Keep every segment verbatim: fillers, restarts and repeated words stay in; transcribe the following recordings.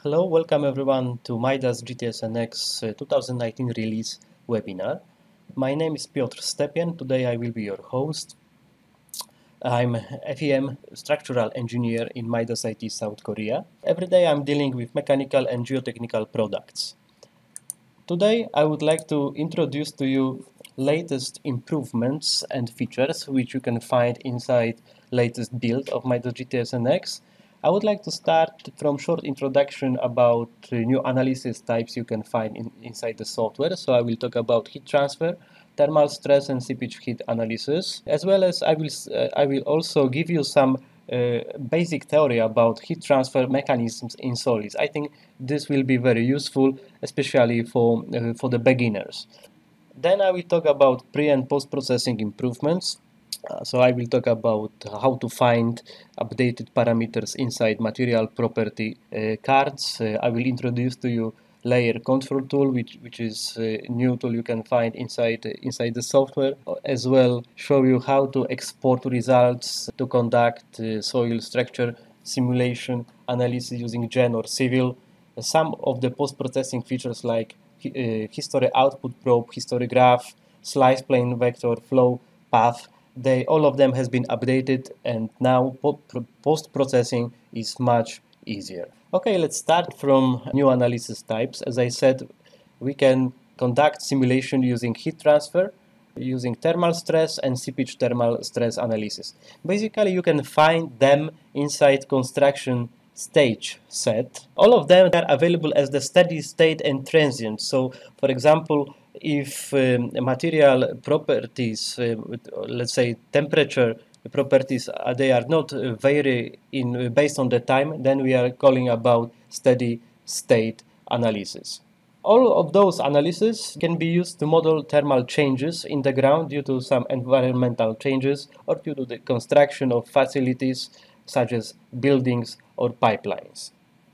Hello, welcome everyone to Midas G T S N X uh, twenty nineteen release webinar. My name is Piotr Stepien. Today I will be your host. I'm F E M structural engineer in Midas I T South Korea. Every day I'm dealing with mechanical and geotechnical products. Today I would like to introduce to you latest improvements and features which you can find inside latest build of Midas G T S N X. I would like to start from short introduction about uh, new analysis types you can find in, inside the software. So I will talk about heat transfer, thermal stress and seepage heat analysis, as well as I will, uh, I will also give you some uh, basic theory about heat transfer mechanisms in solids. I think this will be very useful, especially for, uh, for the beginners. Then I will talk about pre and post processing improvements. Uh, so I will talk about how to find updated parameters inside material property uh, cards. Uh, I will introduce to you layer control tool, which which is a new tool you can find inside inside the software. As well, show you how to export results to conduct uh, soil structure simulation analysis using Gen or Civil. Some of the post processing features like uh, history output probe, history graph, slice plane vector, flow path. They all of them has been updated, and now post processing is much easier. Okay, let's start from new analysis types. As I said, we can conduct simulation using heat transfer, using thermal stress and seepage thermal stress analysis. Basically, you can find them inside construction stage set. All of them are available as the steady state and transient. So, for example, if um, material properties, uh, let's say temperature properties, uh, they are not uh, vary in uh, based on the time, then we are calling about steady state analysis. All of those analyses can be used to model thermal changes in the ground due to some environmental changes or due to the construction of facilities such as buildings or pipelines.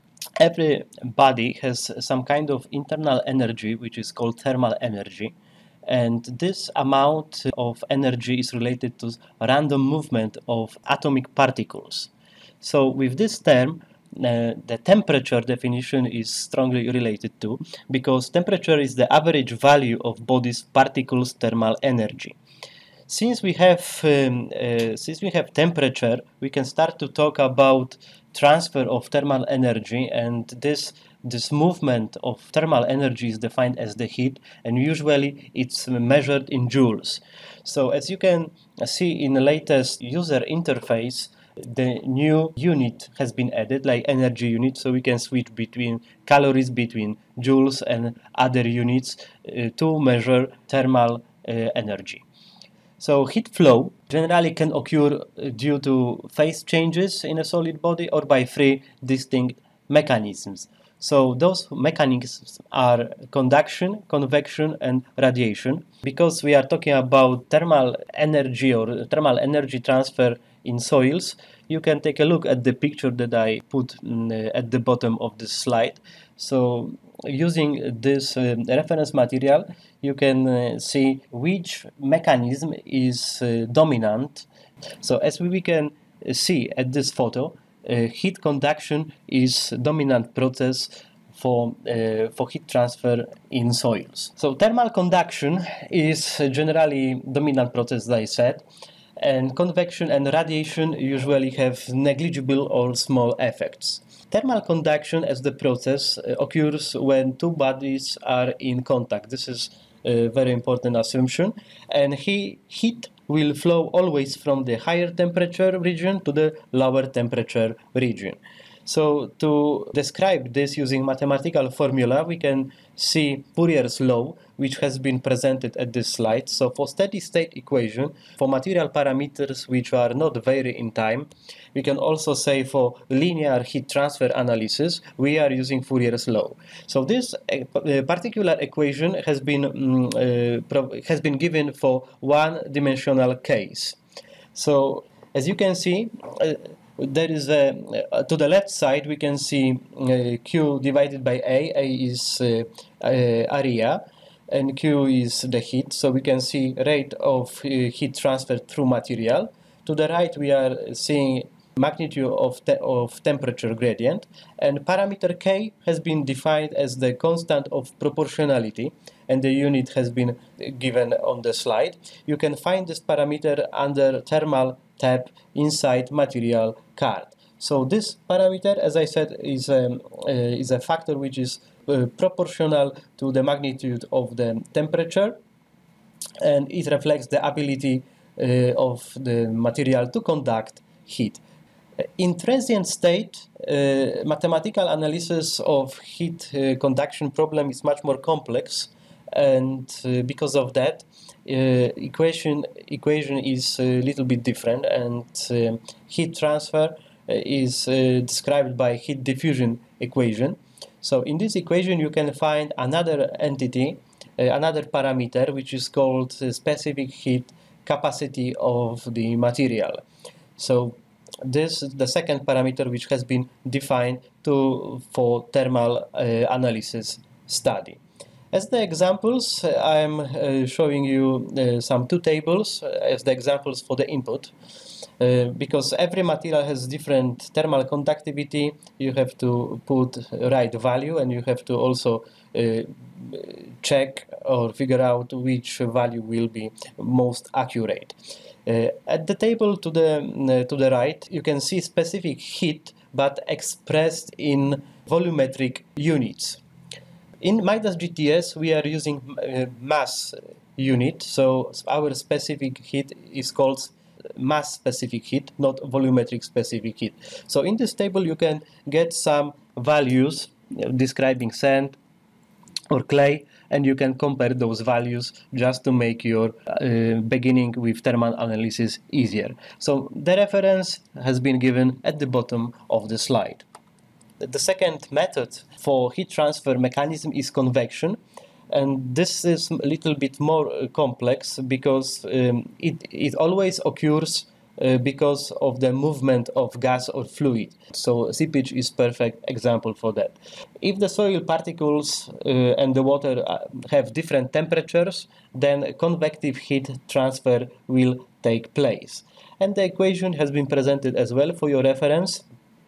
Every body has some kind of internal energy which is called thermal energy, and this amount of energy is related to random movement of atomic particles. So with this term, uh, the temperature definition is strongly related to, because temperature is the average value of body's particles thermal energy. Since we have um, uh, since we have temperature, we can start to talk about transfer of thermal energy, and this this movement of thermal energy is defined as the heat, and usually it's measured in joules. So as you can see in the latest user interface, the new unit has been added, like energy unit, so we can switch between calories, between joules and other units uh, to measure thermal uh, energy. So heat flow generally can occur due to phase changes in a solid body or by three distinct mechanisms. So those mechanisms are conduction, convection, and radiation. Because we are talking about thermal energy or thermal energy transfer in soils, you can take a look at the picture that I put at the bottom of this slide. So using this uh, reference material, you can uh, see which mechanism is uh, dominant. So as we can see at this photo, uh, heat conduction is dominant process for, uh, for heat transfer in soils. So thermal conduction is generally dominant process, as I said, and convection and radiation usually have negligible or small effects. Thermal conduction as the process uh, occurs when two bodies are in contact. This is a very important assumption, and he, heat will flow always from the higher temperature region to the lower temperature region. So to describe this using mathematical formula, we can see Fourier's law, which has been presented at this slide. So for steady state equation, for material parameters which are not vary in time, we can also say for linear heat transfer analysis, we are using Fourier's law. So this uh, particular equation has been, um, uh, has been given for one-dimensional case. So as you can see, uh, there is a, uh, to the left side we can see uh, Q divided by A. A is uh, uh, area and Q is the heat, so we can see rate of uh, heat transfer through material. To the right we are seeing magnitude of, te of temperature gradient, and parameter K has been defined as the constant of proportionality, and the unit has been given on the slide. You can find this parameter under thermal tab inside material card. So this parameter, as I said, is a, uh, is a factor which is uh, proportional to the magnitude of the temperature, and it reflects the ability uh, of the material to conduct heat. In transient state, uh, mathematical analysis of heat uh, conduction problem is much more complex, and uh, because of that, uh, equation equation is a little bit different, and uh, heat transfer is uh, described by heat diffusion equation. So in this equation, you can find another entity, uh, another parameter, which is called uh, specific heat capacity of the material. So this is the second parameter which has been defined to, for thermal uh, analysis study. As the examples, I am uh, showing you uh, some two tables as the examples for the input. Uh, because every material has different thermal conductivity, you have to put right value, and you have to also uh, check or figure out which value will be most accurate. Uh, at the table to the, uh, to the right, you can see specific heat, but expressed in volumetric units. In Midas G T S, we are using uh, mass unit, so our specific heat is called mass specific heat, not volumetric specific heat. So in this table, you can get some values describing sand or clay, and you can compare those values just to make your uh, beginning with thermal analysis easier. So the reference has been given at the bottom of the slide. The second method for heat transfer mechanism is convection, and this is a little bit more uh, complex because um, it, it always occurs uh, because of the movement of gas or fluid. So seepage is perfect example for that. If the soil particles uh, and the water have different temperatures, then convective heat transfer will take place. And the equation has been presented as well for your reference.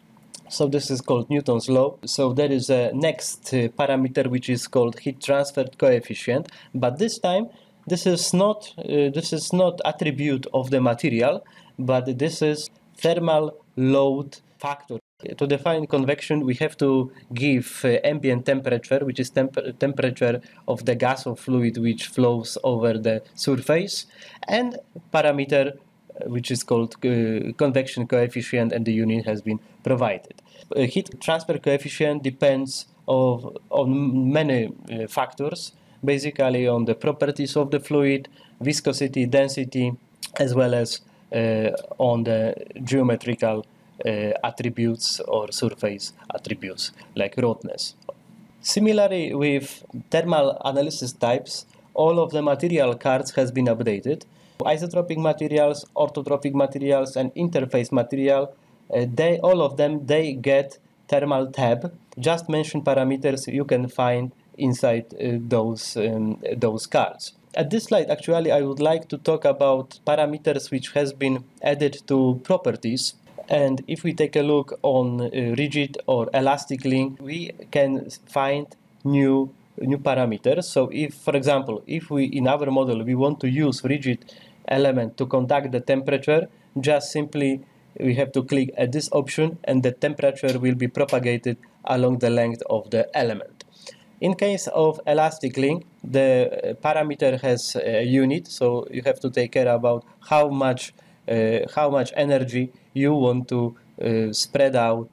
So this is called Newton's law. So there is a next uh, parameter which is called heat transfer coefficient, but this time this is not uh, this is not attribute of the material, but this is thermal load factor. To define convection, we have to give uh, ambient temperature, which is temp temperature of the gas or fluid which flows over the surface, and parameter which is called uh, convection coefficient, and the unit has been provided. Uh, heat transfer coefficient depends of, on many uh, factors, basically on the properties of the fluid, viscosity, density, as well as uh, on the geometrical uh, attributes or surface attributes like roughness. Similarly, with thermal analysis types, all of the material cards has been updated. Isotropic materials, orthotropic materials, and interface material, uh, they all of them they get thermal tab. Just mention parameters you can find inside uh, those um, those cards. At this slide, actually, I would like to talk about parameters which has been added to properties. And if we take a look on uh, rigid or elastic link, we can find new new parameters. So if, for example, if we in our model we want to use rigid element to conduct the temperature, just simply we have to click at this option and the temperature will be propagated along the length of the element. In case of elastic link, the parameter has a unit, so you have to take care about how much uh, how much energy you want to uh, spread out.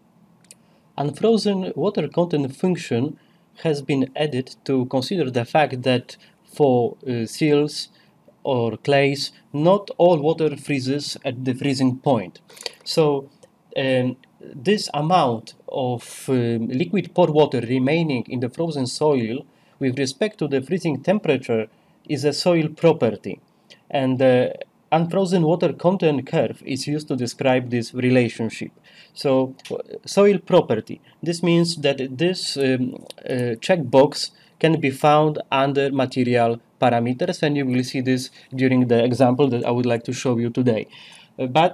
Unfrozen water content function has been added to consider the fact that for uh, seals or clays, not all water freezes at the freezing point. So um, this amount of um, liquid pore water remaining in the frozen soil with respect to the freezing temperature is a soil property. And the unfrozen water content curve is used to describe this relationship. So soil property, this means that this um, uh, checkbox can be found under material parameters, and you will see this during the example that I would like to show you today. Uh, but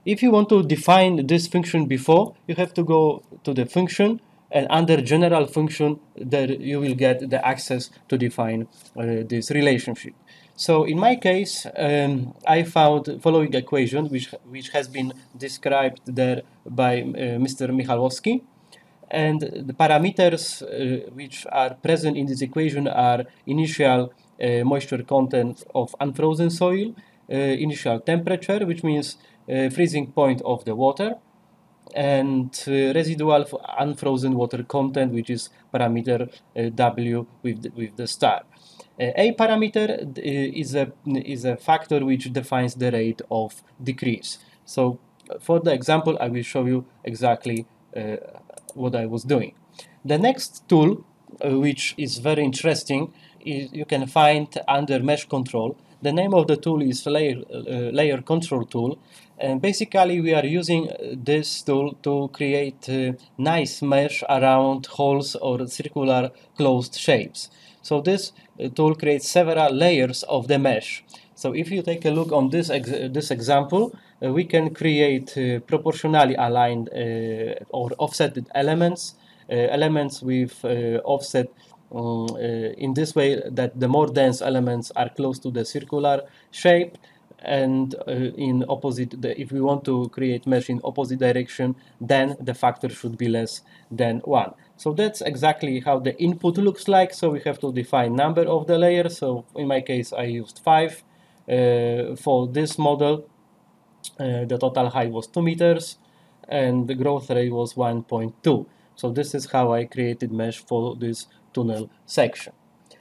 If you want to define this function before, you have to go to the function, and under general function, there you will get the access to define uh, this relationship. So in my case, um, I found following equation, which which has been described there by uh, Mister Michalowski. And the parameters uh, which are present in this equation are initial uh, moisture content of unfrozen soil, uh, initial temperature, which means uh, freezing point of the water, and uh, residual unfrozen water content, which is parameter uh, W with the, with the star. Uh, a parameter uh, is a is a factor which defines the rate of decrease. So for the example, I will show you exactly uh, what I was doing. The next tool, uh, which is very interesting, is you can find under mesh control. The name of the tool is layer, uh, layer control tool, and basically we are using this tool to create uh, nice mesh around holes or circular closed shapes. So this uh, tool creates several layers of the mesh. So if you take a look on this ex this example, uh, we can create uh, proportionally aligned uh, or offset elements, uh, elements with uh, offset um, uh, in this way that the more dense elements are close to the circular shape, and uh, in opposite, the, if we want to create mesh in opposite direction, then the factor should be less than one. So that's exactly how the input looks like. So we have to define number of the layers. So in my case, I used five. Uh, for this model, uh, the total height was two meters and the growth rate was one point two. So this is how I created mesh for this tunnel section.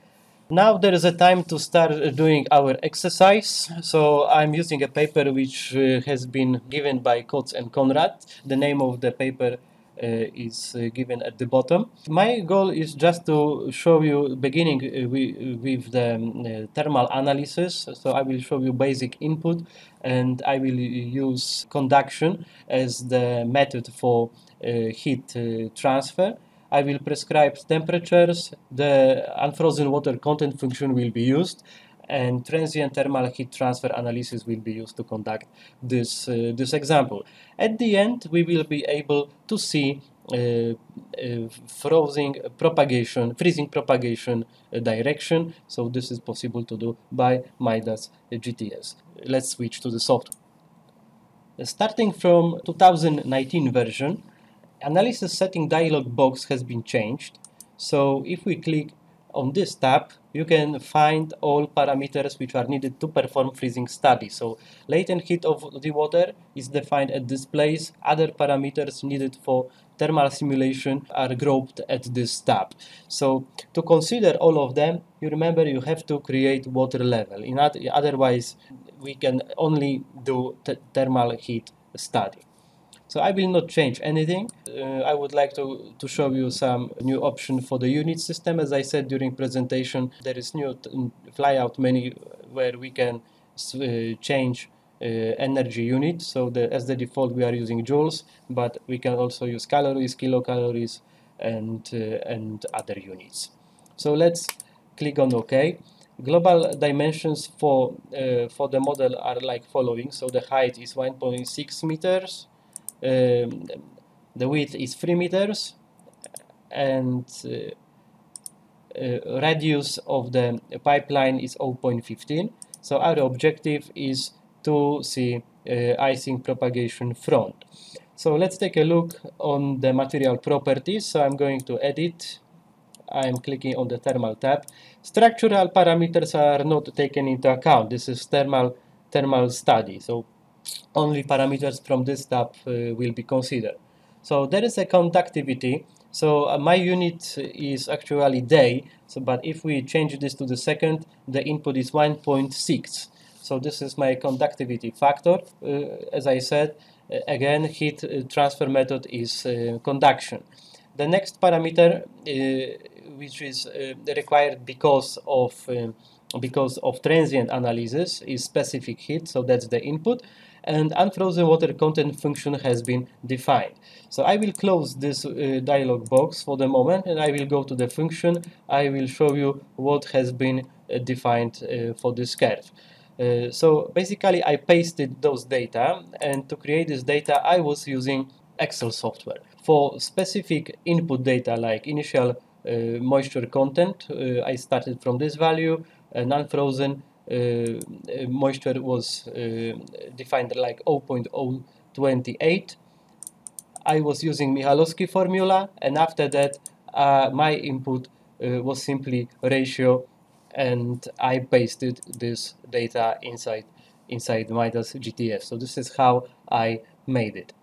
Now there is a time to start doing our exercise. So I'm using a paper which uh, has been given by Kotz and Konrad. The name of the paper uh, is uh, given at the bottom. My goal is just to show you, beginning uh, with, with the um, uh, thermal analysis. So I will show you basic input, and I will use conduction as the method for uh, heat uh, transfer. I will prescribe temperatures, the unfrozen water content function will be used, and transient thermal heat transfer analysis will be used to conduct this, uh, this example. At the end, we will be able to see uh, uh, freezing propagation, freezing propagation uh, direction. So this is possible to do by Midas G T S. Let's switch to the software. Starting from two thousand nineteen version, analysis setting dialog box has been changed. So if we click on this tab, you can find all parameters which are needed to perform freezing study. So latent heat of the water is defined at this place. Other parameters needed for thermal simulation are grouped at this tab. So to consider all of them, you remember you have to create water level. In other, otherwise, we can only do thermal heat study. So I will not change anything. Uh, I would like to, to show you some new option for the unit system. As I said during presentation, there is new flyout menu where we can uh, change uh, energy unit. So the, as the default, we are using joules, but we can also use calories, kilocalories, and, uh, and other units. So let's click on OK. Global dimensions for, uh, for the model are like following. So the height is one point six meters. Um, the width is three meters, and uh, uh, radius of the pipeline is zero point one five. So our objective is to see uh, icing propagation front. So let's take a look on the material properties. So I'm going to edit. I'm clicking on the thermal tab. Structural parameters are not taken into account. This is thermal thermal study. So only parameters from this tab uh, will be considered. So there is a conductivity. So uh, my unit is actually day. So but if we change this to the second, the input is one point six. So this is my conductivity factor. Uh, as I said, uh, again, heat uh, transfer method is uh, conduction. The next parameter, uh, which is uh, required because of um, because of transient analysis, is specific heat. So that's the input, and unfrozen water content function has been defined. So I will close this uh, dialog box for the moment, and I will go to the function. I will show you what has been uh, defined uh, for this curve. Uh, so basically I pasted those data, and to create this data I was using Excel software. For specific input data like initial uh, moisture content, uh, I started from this value, and unfrozen uh, moisture was uh, defined like zero point zero two eight. I was using Michalowski formula, and after that uh, my input uh, was simply ratio, and I pasted this data inside inside Midas G T S. So this is how I made it.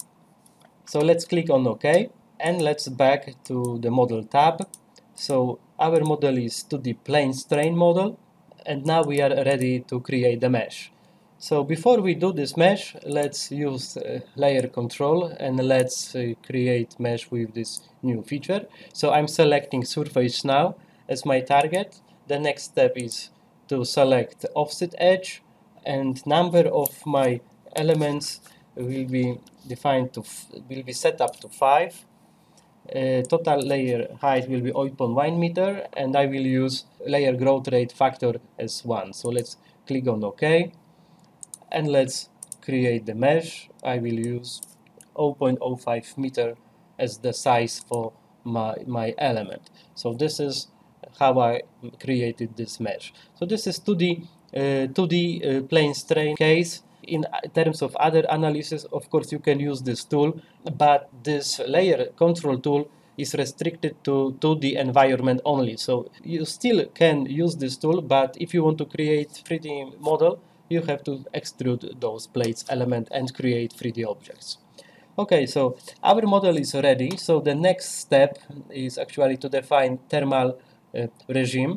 So let's click on OK, and let's back to the model tab. So our model is two D plane strain model, and now we are ready to create the mesh. So before we do this mesh, let's use uh, layer control, and let's uh, create mesh with this new feature. So I'm selecting surface now as my target. The next step is to select offset edge, and number of my elements will be defined to will be set up to five. Uh, total layer height will be zero point one meter, and I will use layer growth rate factor as one. So let's click on OK, and let's create the mesh. I will use zero point zero five meter as the size for my, my element. So this is how I created this mesh. So this is two D, uh, two D uh, plane strain case. In terms of other analysis, of course, you can use this tool, but this layer control tool is restricted to two D environment only. So you still can use this tool, but if you want to create three D model, you have to extrude those plates element and create three D objects. Okay, so our model is ready. So the next step is actually to define thermal uh, regime.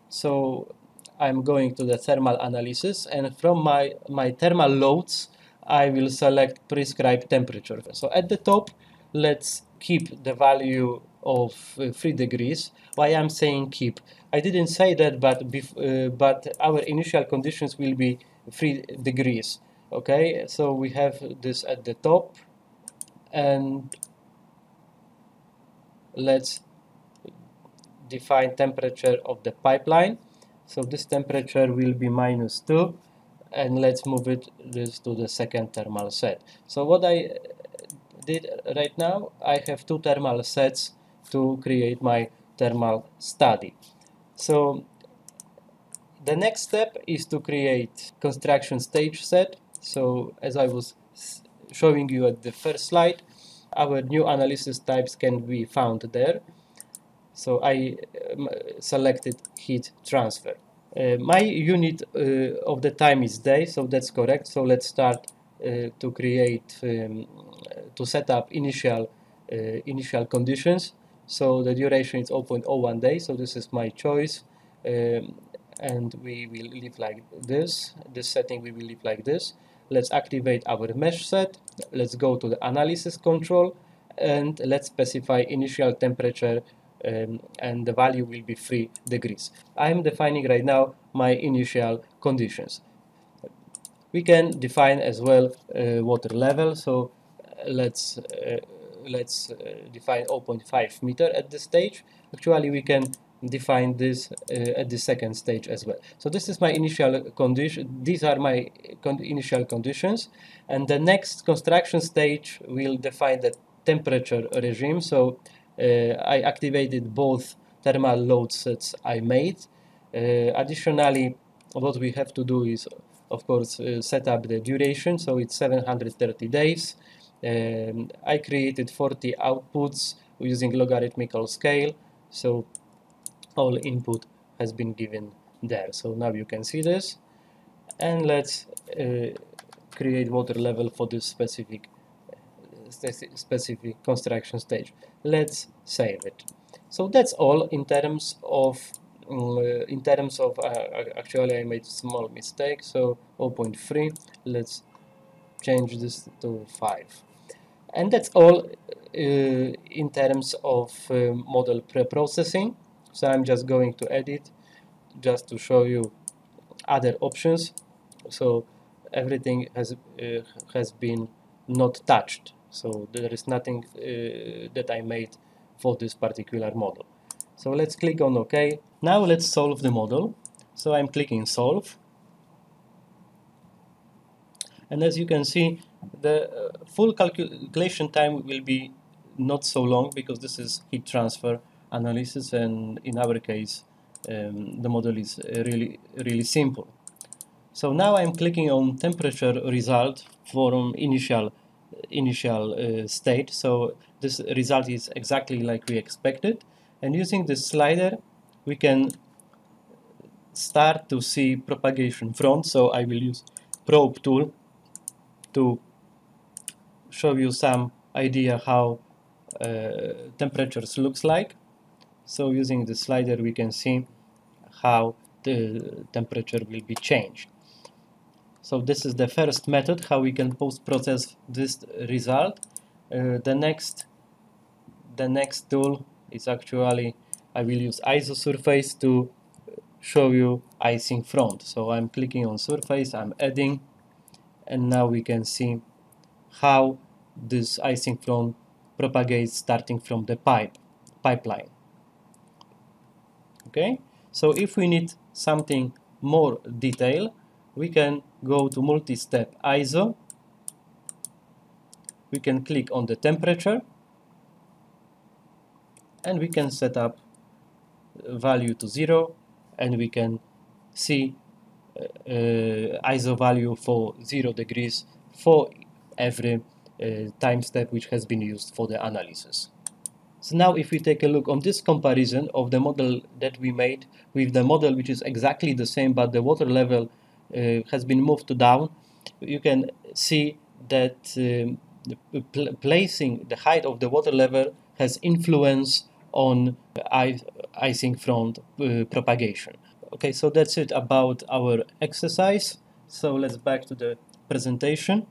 So I'm going to the thermal analysis, and from my, my thermal loads, I will select prescribed temperature. So at the top, let's keep the value of uh, three degrees. Why I'm saying keep? I didn't say that, but uh, but our initial conditions will be three degrees. Okay, so we have this at the top, and let's define temperature of the pipeline. So this temperature will be minus two, and let's move it this to the second thermal set. So what I did right now, I have two thermal sets to create my thermal study. So the next step is to create construction stage set. So as I was showing you at the first slide, our new analysis types can be found there. So I um, selected heat transfer. Uh, my unit uh, of the time is day, so that's correct. So let's start uh, to create, um, to set up initial uh, initial conditions. So the duration is zero point zero one days, so this is my choice. Um, and we will leave like this. This setting we will leave like this. Let's activate our mesh set. Let's go to the analysis control, and let's specify initial temperature, um, and the value will be three degrees. I'm defining right now my initial conditions. We can define as well uh, water level. So uh, let's uh, let's uh, define zero point five meter at this stage. Actually, we can define this uh, at the second stage as well. So this is my initial condition. These are my con initial conditions, and the next construction stage will define the temperature regime. So uh, I activated both thermal load sets I made. Uh, additionally, what we have to do is, of course, uh, set up the duration. So it's seven hundred thirty days. Um, I created forty outputs using logarithmical scale. So all input has been given there. So now you can see this, and let's uh, create water level for this specific specific construction stage. Let's save it. So that's all in terms of uh, in terms of uh, actually I made a small mistake. So zero point three. Let's change this to five. And that's all uh, in terms of uh, model pre-processing. So I'm just going to edit just to show you other options. So everything has uh, has been not touched. So there is nothing uh, that I made for this particular model. So let's click on OK. Now let's solve the model. So I'm clicking solve. And as you can see, the uh, full calculation time will be not so long because this is heat transfer analysis, and in our case um, the model is uh, really really simple. So now I'm clicking on temperature result from initial initial uh, state. So this result is exactly like we expected, and using this slider we can start to see propagation front. So I will use probe tool to show you some idea how uh, temperatures looks like. So using the slider we can see how the temperature will be changed. So this is the first method how we can post-process this result. Uh, the next the next tool is actually I will use isosurface to show you icing front. So I'm clicking on surface, I'm adding, and now we can see how this icing front propagates starting from the pipe pipeline. Okay, so if we need something more detail, we can go to multi-step I S O. We can click on the temperature and we can set up value to zero, and we can see uh, uh, I S O value for zero degrees for every uh, time step which has been used for the analysis. So now if we take a look on this comparison of the model that we made with the model which is exactly the same but the water level uh, has been moved to down, you can see that um, the pl placing the height of the water level has influence on icing front uh, propagation. Okay, so that's it about our exercise. So let's back to the presentation.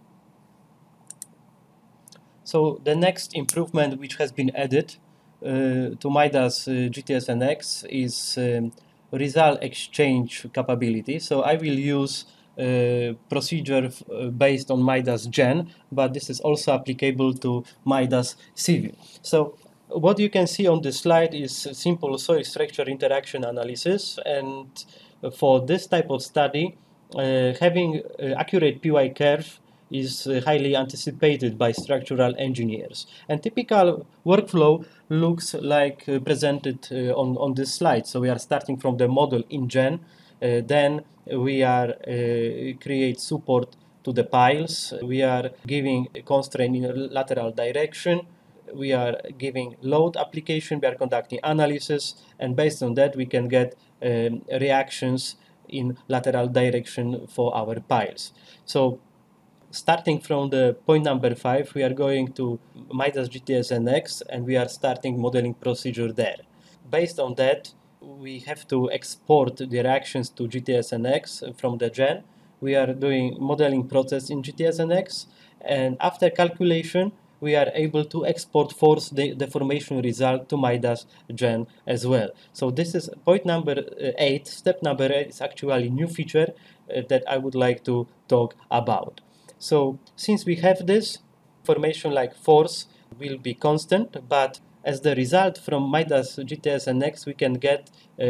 So the next improvement which has been added uh, to Midas uh, G T S N X is um, result exchange capability. So I will use uh, procedure uh, based on Midas Gen, but this is also applicable to Midas Civil. So what you can see on the slide is simple soil structure interaction analysis, and for this type of study, uh, having uh, accurate P Y curve is uh, highly anticipated by structural engineers. And typical workflow looks like uh, presented uh, on, on this slide. So we are starting from the model in Gen, uh, then we are uh, create support to the piles, we are giving a constraint in lateral direction, we are giving load application, we are conducting analysis, and based on that we can get um, reactions in lateral direction for our piles. So starting from the point number five, we are going to Midas G T S N X and we are starting modeling procedure there. Based on that, we have to export the reactions to G T S N X from the Gen. We are doing modeling process in G T S N X, and after calculation, we are able to export force de deformation result to Midas Gen as well. So this is point number eight. Step number eight is actually a new feature uh, that I would like to talk about. So since we have this, information like force will be constant, but as the result from Midas G T S N X, we can get uh,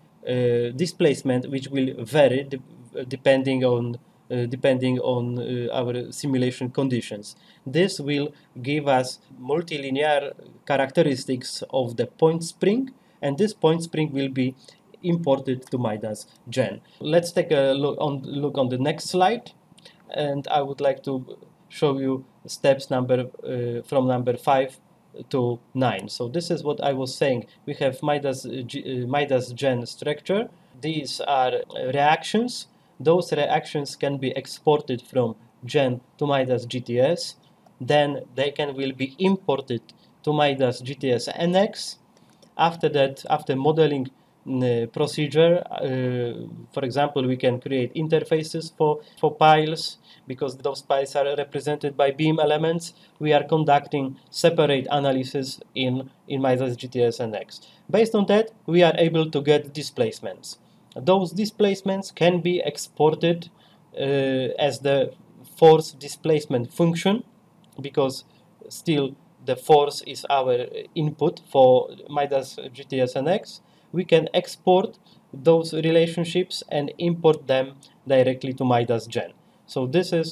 uh, displacement which will vary de depending on uh, depending on uh, our simulation conditions. This will give us multilinear characteristics of the point spring, and this point spring will be imported to Midas Gen. Let's take a look on look on the next slide, and I would like to show you steps number uh, from number five to nine. So this is what I was saying. We have Midas, G, uh, Midas Gen structure. These are reactions. Those reactions can be exported from Gen to Midas G T S. Then they can will be imported to Midas G T S N X. After that, after modeling uh, procedure, uh, for example, we can create interfaces for, for piles. Because those piles are represented by beam elements, we are conducting separate analysis in, in Midas G T S N X. Based on that, we are able to get displacements. Those displacements can be exported uh, as the force displacement function, because still the force is our input for Midas G T S N X. We can export those relationships and import them directly to Midas Gen. So this is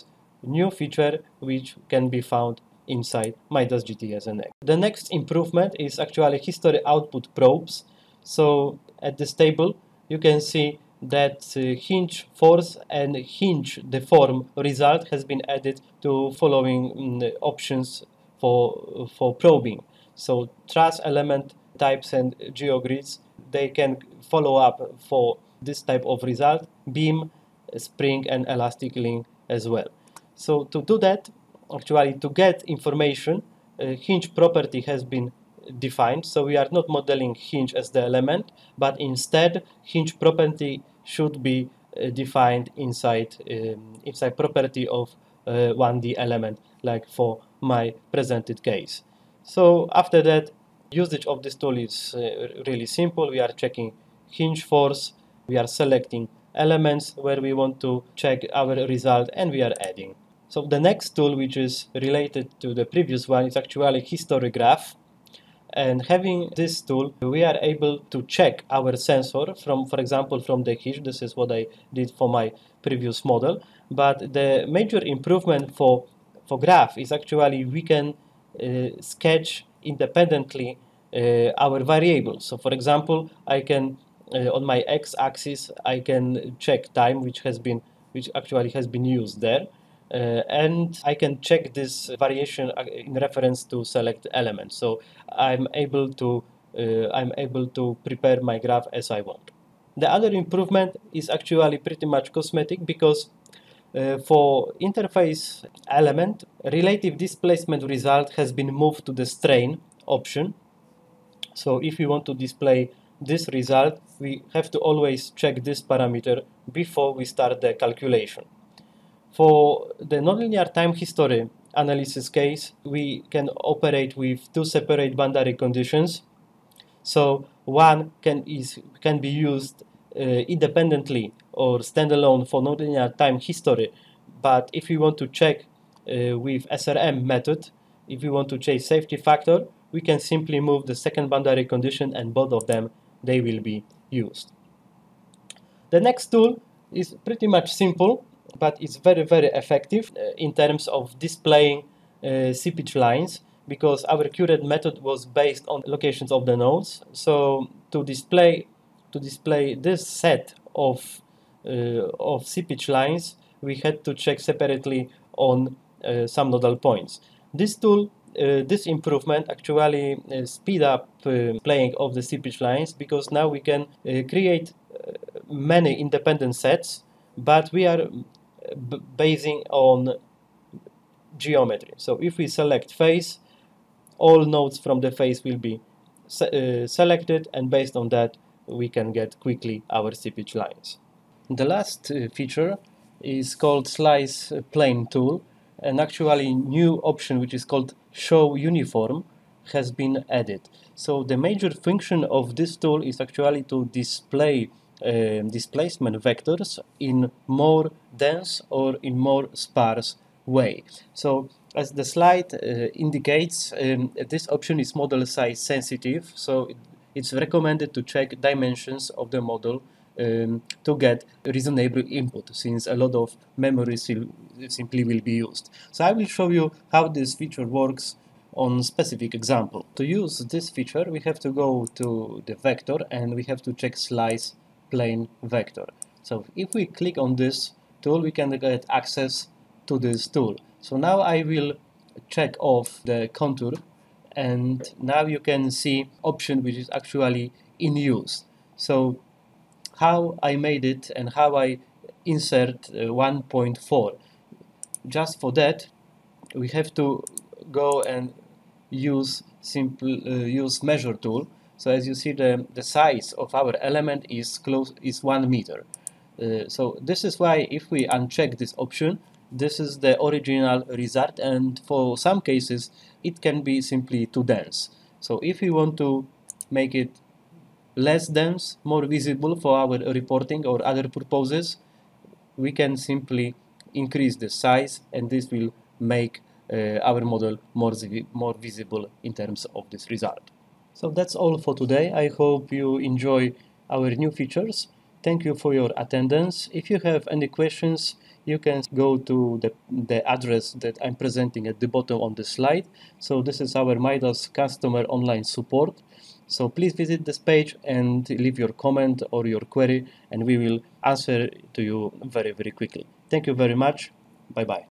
new feature which can be found inside Midas G T S N X. The next improvement is actually history output probes. So at this table you can see that uh, hinge force and hinge deform result has been added to following um, options for for probing. So truss element types and geogrids, they can follow up for this type of result, beam, spring and elastic link as well. So to do that, actually to get information, uh, hinge property has been defined. So we are not modeling hinge as the element, but instead hinge property should be uh, defined inside um, inside property of uh, one D element, like for my presented case. So after that, usage of this tool is uh, really simple. We are checking hinge force, we are selecting elements where we want to check our result, and we are adding. So the next tool, which is related to the previous one, is actually history graph. And having this tool, we are able to check our sensor from, for example, from the hinge. This is what I did for my previous model. But the major improvement for, for graph is actually we can uh, sketch independently uh, our variables. So for example, I can, uh, on my x-axis, I can check time, which has been, which actually has been used there. Uh, and I can check this variation in reference to select element. So I'm able to uh, I'm able to prepare my graph as I want. The other improvement is actually pretty much cosmetic, because uh, for interface element, relative displacement result has been moved to the strain option. So if we want to display this result, we have to always check this parameter before we start the calculation. For the nonlinear time history analysis case, we can operate with two separate boundary conditions. So one can is can be used uh, independently or standalone for nonlinear time history. But if we want to check uh, with S R M method, if we want to check safety factor, we can simply move the second boundary condition, and both of them, they will be used. The next tool is pretty much simple, but it's very, very effective uh, in terms of displaying uh, seepage lines, because our current method was based on locations of the nodes. So to display to display this set of uh, of seepage lines, we had to check separately on uh, some nodal points. This tool, uh, this improvement actually uh, speed up uh, playing of the seepage lines, because now we can uh, create uh, many independent sets, but we are b basing on geometry. So if we select face, all nodes from the face will be se uh, selected, and based on that we can get quickly our seepage lines. The last uh, feature is called Slice Plane Tool, and actually new option which is called Show Uniform has been added. So the major function of this tool is actually to display uh, displacement vectors in more dense or in more sparse way. So as the slide uh, indicates, um, this option is model size sensitive, so it, it's recommended to check dimensions of the model um, to get reasonable input, since a lot of memory simply will be used. So I will show you how this feature works on specific example. To use this feature, we have to go to the vector and we have to check slice plane vector. So if we click on this tool, we can get access to this tool. So now I will check off the contour, and now you can see option which is actually in use. So how I made it and how I insert uh, one point four. Just for that, we have to go and use simple uh, use measure tool. So as you see, the the size of our element is close is one meter. Uh, so this is why if we uncheck this option, this is the original result, and for some cases it can be simply too dense. So if we want to make it less dense, more visible for our reporting or other purposes, we can simply increase the size, and this will make uh, our model more, more visible in terms of this result. So that's all for today. I hope you enjoy our new features. Thank you for your attendance. If you have any questions, you can go to the, the address that I'm presenting at the bottom on the slide. So this is our Midas customer online support. So please visit this page and leave your comment or your query, and we will answer to you very, very quickly. Thank you very much. Bye-bye.